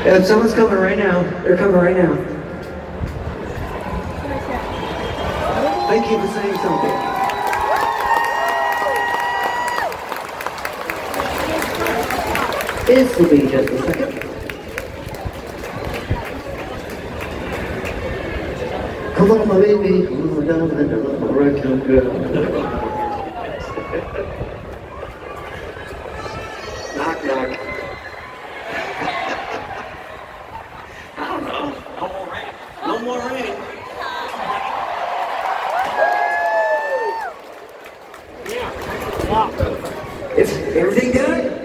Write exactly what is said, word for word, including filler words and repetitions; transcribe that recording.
If someone's coming right now, they're coming right now. Thank you for saying something. This will be just a second. Come on, my baby, come on down and love my raccoon girl. Knock, knock. I don't know. No more rain. No more rain. Yeah. Wow. Is everything good?